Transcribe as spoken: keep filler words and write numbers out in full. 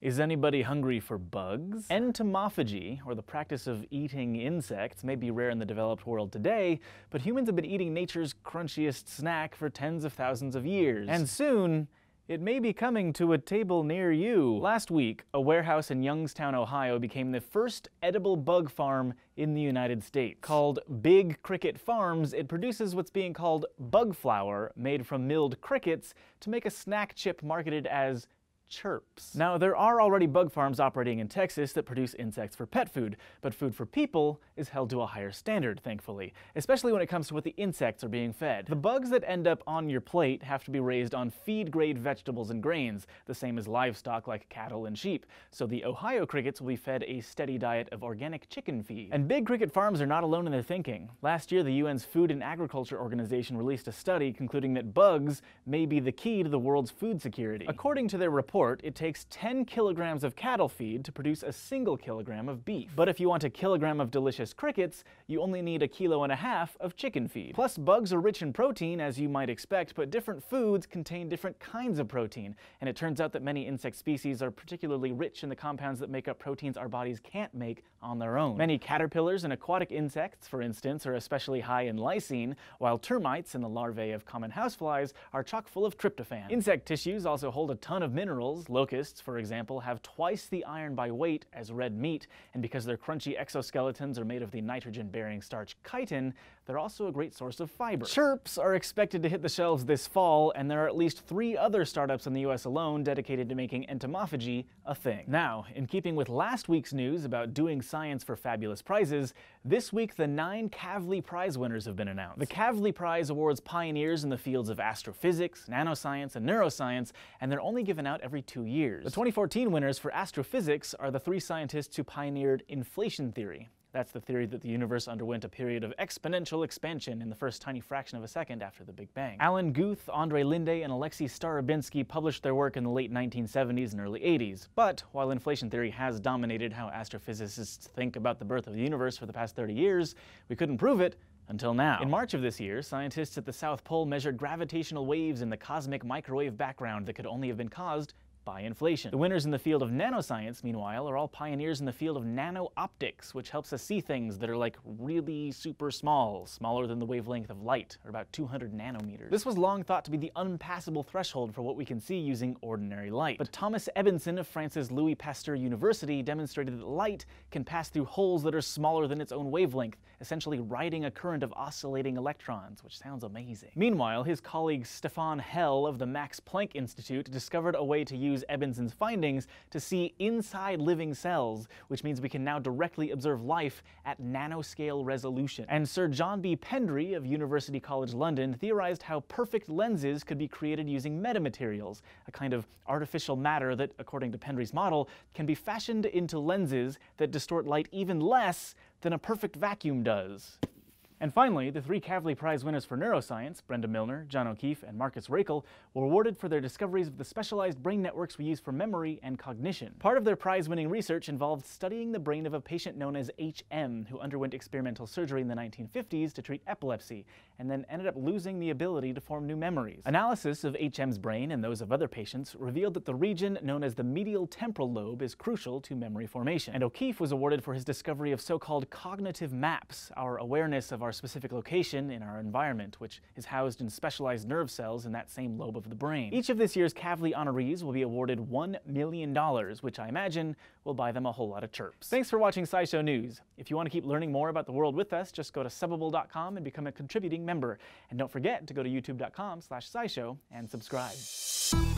Is anybody hungry for bugs? Entomophagy, or the practice of eating insects, may be rare in the developed world today, but humans have been eating nature's crunchiest snack for tens of thousands of years. And soon, it may be coming to a table near you. Last week, a warehouse in Youngstown, Ohio became the first edible bug farm in the United States. Called Big Cricket Farms, it produces what's being called bug flour, made from milled crickets, to make a snack chip marketed as Chirps. Now, there are already bug farms operating in Texas that produce insects for pet food, but food for people is held to a higher standard, thankfully, especially when it comes to what the insects are being fed. The bugs that end up on your plate have to be raised on feed-grade vegetables and grains, the same as livestock like cattle and sheep, so the Ohio crickets will be fed a steady diet of organic chicken feed. And Big Cricket Farms are not alone in their thinking. Last year, the U N's Food and Agriculture Organization released a study concluding that bugs may be the key to the world's food security. According to their report, it takes ten kilograms of cattle feed to produce a single kilogram of beef. But if you want a kilogram of delicious crickets, you only need a kilo and a half of chicken feed. Plus, bugs are rich in protein, as you might expect, but different foods contain different kinds of protein, and it turns out that many insect species are particularly rich in the compounds that make up proteins our bodies can't make on their own. Many caterpillars and aquatic insects, for instance, are especially high in lysine, while termites and the larvae of common houseflies are chock full of tryptophan. Insect tissues also hold a ton of minerals. Locusts, for example, have twice the iron by weight as red meat, and because their crunchy exoskeletons are made of the nitrogen-bearing starch chitin, they're also a great source of fiber. Chirps are expected to hit the shelves this fall, and there are at least three other startups in the U S alone dedicated to making entomophagy a thing. Now, in keeping with last week's news about doing science for fabulous prizes, this week the nine Kavli Prize winners have been announced. The Kavli Prize awards pioneers in the fields of astrophysics, nanoscience, and neuroscience, and they're only given out every two years. The twenty fourteen winners for astrophysics are the three scientists who pioneered inflation theory. That's the theory that the universe underwent a period of exponential expansion in the first tiny fraction of a second after the Big Bang. Alan Guth, Andrei Linde, and Alexei Starobinsky published their work in the late nineteen seventies and early eighties. But while inflation theory has dominated how astrophysicists think about the birth of the universe for the past thirty years, we couldn't prove it until now. In March of this year, scientists at the South Pole measured gravitational waves in the cosmic microwave background that could only have been caused by inflation. The winners in the field of nanoscience, meanwhile, are all pioneers in the field of nano-optics, which helps us see things that are like really super small, smaller than the wavelength of light, or about two hundred nanometers. This was long thought to be the unpassable threshold for what we can see using ordinary light. But Thomas Ebbinson of France's Louis Pasteur University demonstrated that light can pass through holes that are smaller than its own wavelength, essentially riding a current of oscillating electrons, which sounds amazing. Meanwhile, his colleague Stefan Hell of the Max Planck Institute discovered a way to use Ebbinson's findings to see inside living cells, which means we can now directly observe life at nanoscale resolution. And Sir John B. Pendry of University College London theorized how perfect lenses could be created using metamaterials, a kind of artificial matter that, according to Pendry's model, can be fashioned into lenses that distort light even less than a perfect vacuum does. And finally, the three Kavli Prize winners for neuroscience, Brenda Milner, John O'Keefe, and Marcus Rakel, were awarded for their discoveries of the specialized brain networks we use for memory and cognition. Part of their prize-winning research involved studying the brain of a patient known as H M, who underwent experimental surgery in the nineteen fifties to treat epilepsy, and then ended up losing the ability to form new memories. Analysis of H M's brain and those of other patients revealed that the region known as the medial temporal lobe is crucial to memory formation. And O'Keefe was awarded for his discovery of so-called cognitive maps, our awareness of our specific location in our environment, which is housed in specialized nerve cells in that same lobe of the brain. Each of this year's Kavli honorees will be awarded one million dollars, which I imagine will buy them a whole lot of chirps. Thanks for watching SciShow News. If you want to keep learning more about the world with us, just go to subbable dot com and become a contributing member. And don't forget to go to youtube dot com slash scishow and subscribe.